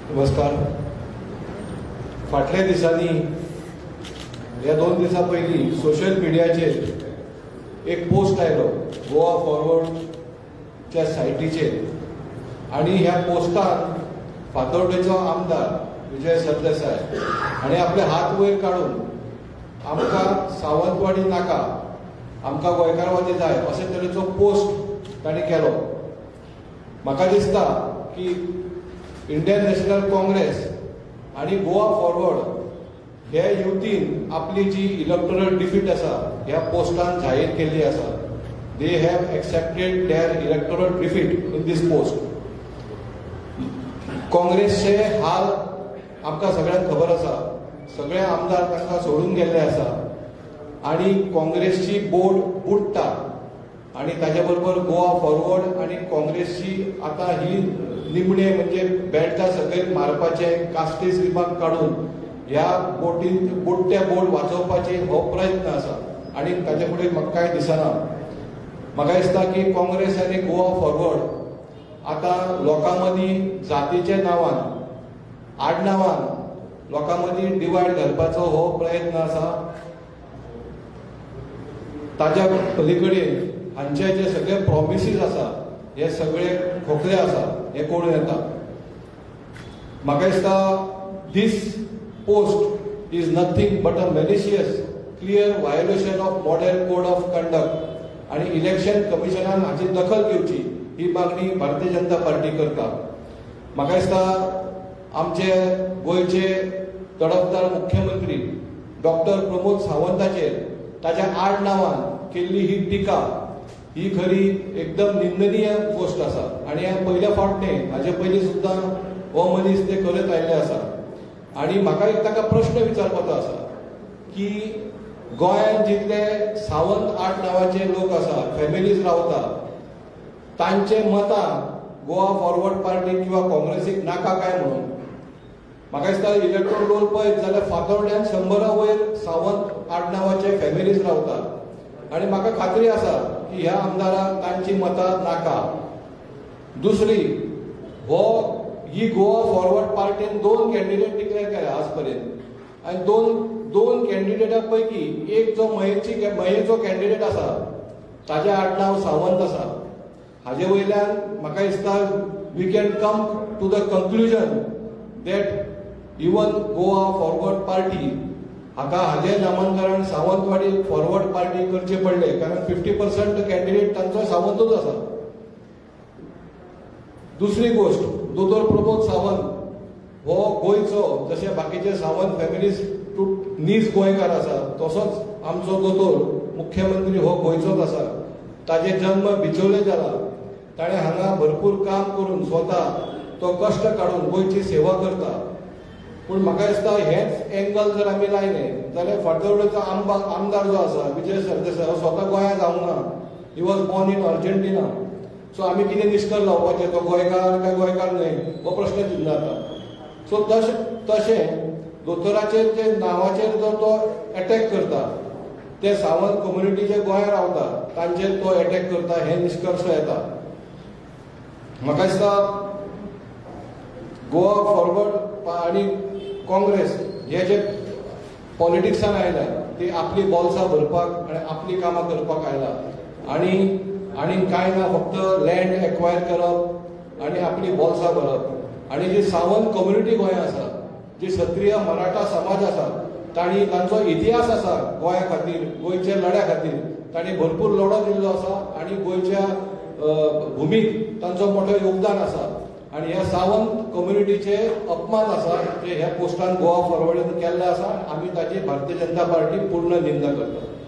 नमस्कार. फाटल्या दिसांनी या 2 दिसां पयलीं सोशल मिडियाचेर एक पोस्ट आयलो गोवा फॉरवर्डच्या सायटीचेर आनी ह्या पोस्टान फातोर्डेचो आमदार विजय सरदेसाय हाणें आपले हात वयर काडून आमकां सावंतवाडी नाका, आमकां गोंयकारवादी जाय अशे तरेचो पोस्ट ताणें केलो. म्हाका दिसता की इंडियन नॅशनल काँग्रेस आणि गोवा फॉरवर्ड हे युतीन आपली जी इलेक्टोरल डिफीट आसा ह्या पोस्टान जाहीर केल्ली आसा. They have accepted their electoral defeat in this post. काँग्रेसचे हाल आमकां सगळ्यांक खबर आसा. सगळे आमदार तांकां सोडून गेल्ले आसा आणि काँग्रेसची बोर्ड बुडटा आणि ताचे बरोबर गोवा फॉरवर्ड आणि काँग्रेसची आता ही निमणे म्हणजे बेल्टा सकयल मारपाचे कास्टीस विभाग काढून ह्या बुडट्या बोर्ड वाचोवपाचे हो प्रयत्न आसा आणि ताचे फुडें म्हाका कांय दिसना. म्हाका दिसता की काँग्रेस आनी गोवा फॉरवर्ड आता लोकां मदीं जातीच्या नांवान आडनांवान लोकां मदीं डिवायड घालपाचो हो प्रयत्न आसा. ताच्या पलीकडेन हांचे जे सगळे प्रॉमिसीस आसा हे सगळे खोखले आसा हे कळून येता. म्हाका दिसता this post is nothing but a malicious clear violation of modern code of conduct आणि इलेक्शन कमिशनान हाची दखल घेवची ही मागणी भारतीय जनता पार्टी करता. म्हाका दिसता आमचे गोंयचे तडफदार मुख्यमंत्री डॉक्टर प्रमोद सावंताचेर ताच्या आडनांवान केल्ली ही टिका ही खरी एकदम निंदनीय गोष्ट आसा आणि हे पयल्या फावट न्ही, हाचे पयलीं सुद्दां हो मनीस ते करत आयिल्ले आसा. आणि म्हाका एक ताका प्रश्न विचारपाचो आसा की गोंयांत जितले सावंत आडनांवाचे लोक आसा, फॅमिलीज रावता, तांचे मतां गोवा फॉरवर्ड पार्टी किंवा काँग्रेसीक नाका काय म्हणून. म्हाका दिसता इलेक्टोरल रोल पळयत जाल्यार फातोर्ड्यान 100 वयर सावंत आडनांवाचे फॅमिलीज रावता आणि म्हाका खात्री आसा की ह्या आमदाराक तांची मतां नाका. दुसरी ही गोवा फॉरवर्ड पार्टीन 2 कॅन्डिडेट डिक्लेअर केल्या आज पर्यंत आणि दोन कॅन्डिडेटा पैकी एक जो मयेचो कॅन्डिडेट आसा ताचें आडनांव सावंत आसा. हाजे वयल्यान म्हाका दिसता we can come to the conclusion that even Goa forward party हाजे नामांकरण सावंतवाडी फॉरवर्ड पार्टी करचे पडले कारण 50% कॅन्डिडेट तांचो सावंतूच आसा. दुसरी गोष्ट, दोतोर प्रमोद सावंत हो गोंयचो, जशे बाकीचे सावंत फॅमिलीज नीज गोंयकार आसा तसोच आमचो दोतोर मुख्यमंत्री हो गोंयचोच आसा. ताजे जन्म बिचोले जाला. ताणें हांगा भरपूर काम करून स्वता तो कश्ट काडून गोंयची सेवा करता. पूण म्हाका दिसता हेच एंगल जर आमी लायले जाल्यार फातोर्डेचो आमदार जो आसा विजय सरदेसाय हो स्वता गोंयांत जावंक ना. He was born in Argentina. So आमी कितें निश्कर्श लावपाचे, तो गोंयकार काय गोंयकार न्हय हो प्रश्न चिल्ला जाता. सो तशें दोतोराचेर जे नांवाचेर जो तो एटॅक करता ते सावंत कम्युनिटी जे गोंयांत रावता तांचेर तो एटॅक करता हे निश्कर्श येता. म्हाका दिसता गोवा फॉरवर्ड आणि काँग्रेस हे जे पॉलिटिक्सान आयला ती आपली बॉल्सां भरपाक आणि आपली कामां करपाक आयला आणि कांय ना, फक्त लँड एक्वायर करप आणि आपली बॉल्सां भरप. आणि जी सावंत कम्युनिटी गोंयांत आसा, जी क्षत्रीय मराठा समाज आसा, तांचो इतिहास आसा गोंया खातीर, गोंयच्या लढ्या खातीर तांणी भरपूर लढो दिल्लो आसा आणि गोंयच्या भुमीक तांचो मोठो योगदान आसा. आणि ह्या सावंत कम्युनिटीचे अपमान आसा जे ह्या पोस्टान गोवा फॉरवर्डान केल्ले आसा. आमी ताची भारतीय जनता पार्टी पूर्ण निंदा करता.